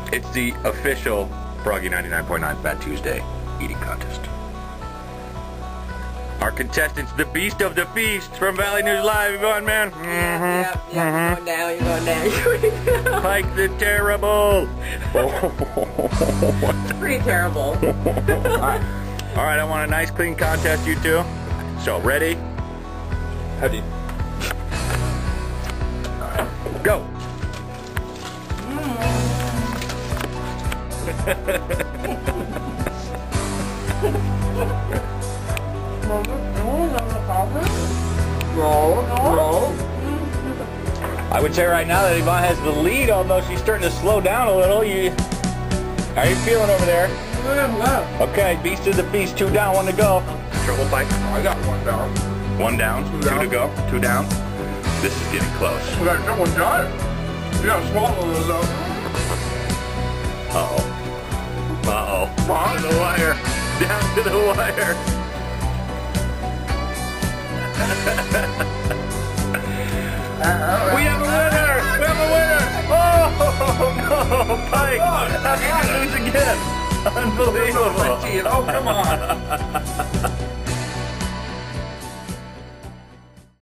It's the official Froggy 99.9 Fat Tuesday eating contest. Our contestants, the beast of the feast from Valley News Live. Yvonne, man. Yep. You're going down, you're going down, you're going down. Pike the terrible. It's pretty terrible. All right, I want a nice, clean contest, you two. So, ready? How do you... All right, go. I would say right now that Yvonne has the lead, although she's starting to slow down a little. How are you feeling over there? Okay, beast of the feast, 2 down, 1 to go. Trouble, Pike. I got 1 down. 1 down, 2 to go, 2 down. This is getting close. We got someone got it. You gotta swallow those up. Uh-oh. Uh-oh. Down to the wire. Down to the wire. We have a winner! We have a winner! Oh, no, Pike! How can you lose again? Unbelievable! Oh, come on!